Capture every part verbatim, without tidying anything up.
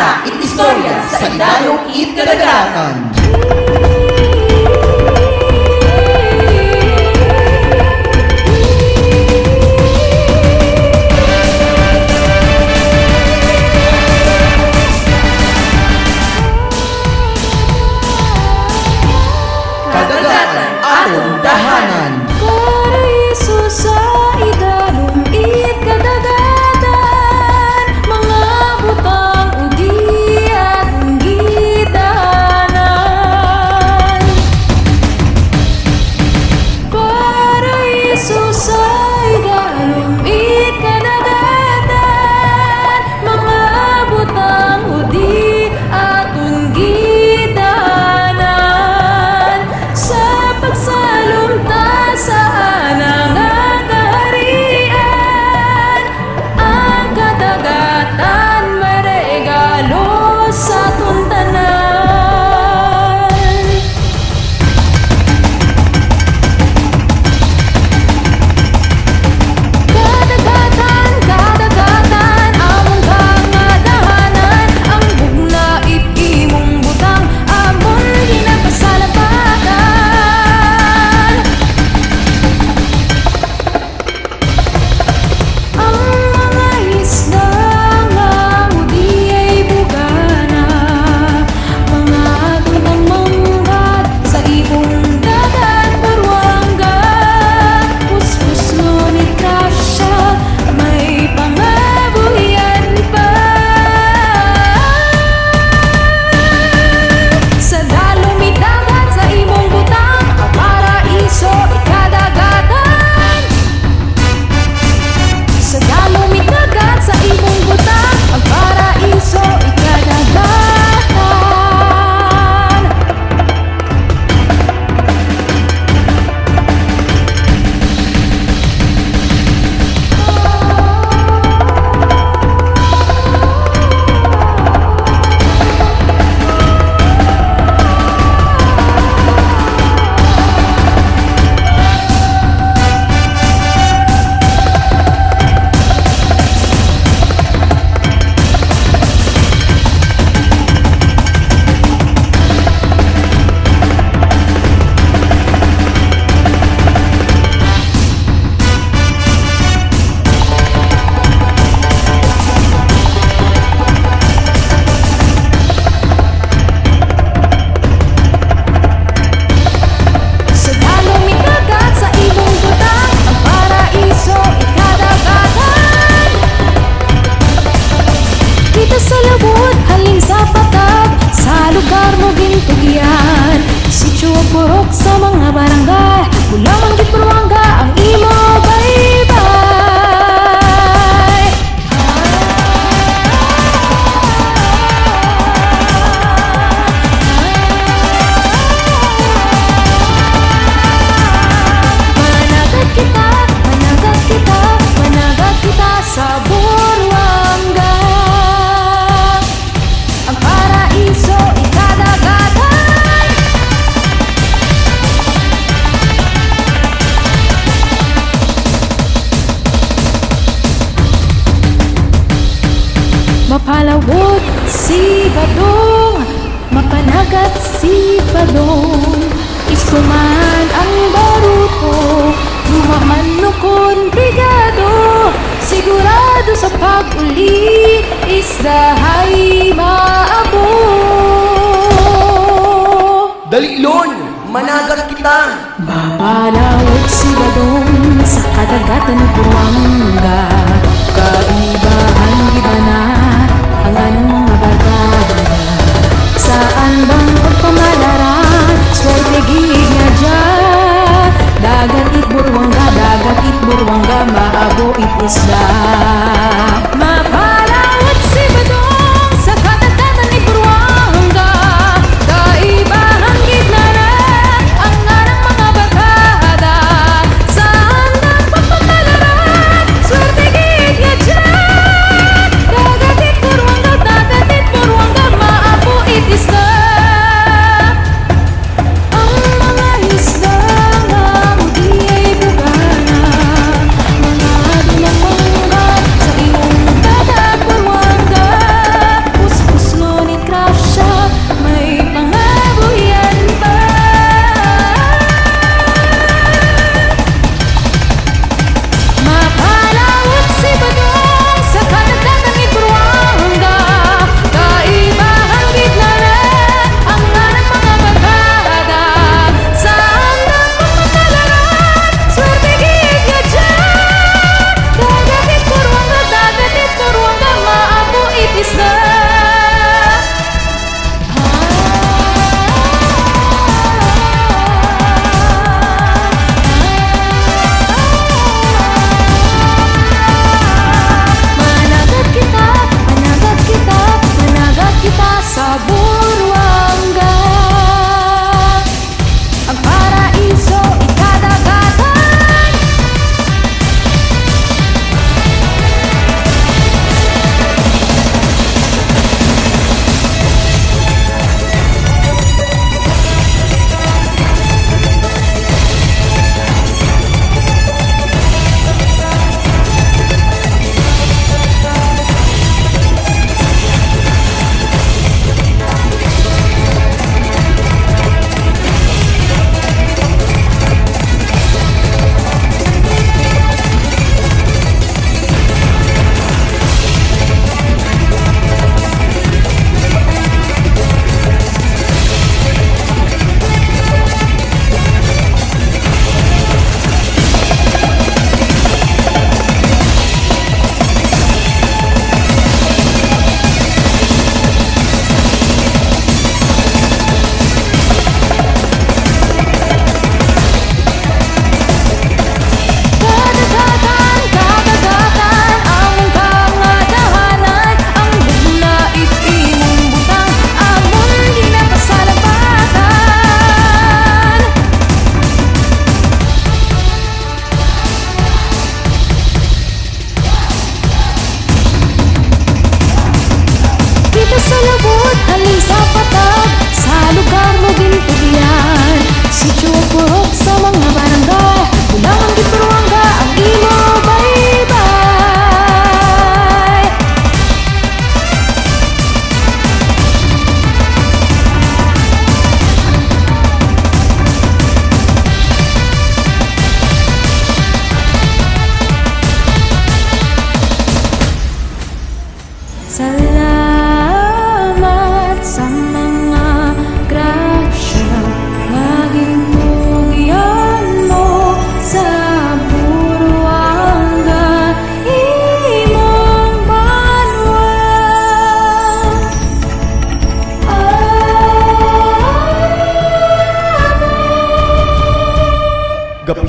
Mga Istorya sa Idalong It Kadagatan. Kadagatan atong dahanan. Paraiso sa idalong it kadagatan, mga butang udi at gidanan. Paraiso sa idalong it kadagatan, mga butang udi at gidanan. Sa pagsalumta sa anang kaharian, ang kadagatan may regalo sa tuntanan. Kadagatan, kadagatan, among kangadahanan, ang bugna ipimong butang, among ginapasalamatan. Ang mga isda nga udi ay bugana, mga tunang manggat sa ibong dagat Paruanga. Puspos ngunit kasya, may pangabuhian pa. Sa dalong dagat sa imong butang, ang paraiso ikadagatan. Sa dalong dagat sa imong butang, ang paraiso ikadagatan. Sa dalong dagat sa imong butang, ang paraiso ikadagatan. Kita sa labot, halin sa patag, sa lugar mo gintugian. Sityo o purok sa mga barangay, mula manggit Paruanga ang imo baybay. Managat kita, managat kita, managat kita sa Paruanga. Ang paraiso ikadagatan. Mapalawot si Badong, mapanagat si Badong. Isuman ang baruto, lumamanukon brigado. Sigurado sa pag-uli, isdahay maabo. Dalilon, managat kita. Mapalawot si Badong sa kadagatan ng Paruanga. Kaibahan gibana ang anong mga barkada. Saan bang pagpamalaran, swerte gig nga dyan. Dagat it Paruanga, dagat it Paruanga, maabo it isda. Mapalawot si Badong sa kadagatan ni Paruanga. Kaibahan gibana ang anong mga barkada. Saan bang pagpamalaran, swerte gig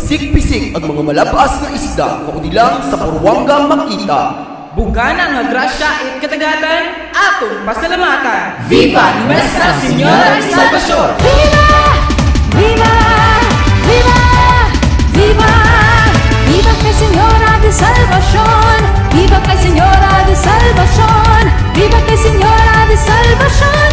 pisik-pisik at mga malabas na isda maudi lang sa Buruanga makita. Bugana nga grasya at katagatan, atong pasalamatan. Viva Nuestra Señora de Salvación! Viva! Viva! Viva! Viva! Viva kay Señora de Salvación! Viva kay Señora de Salvación! Viva kay Señora de Salvación!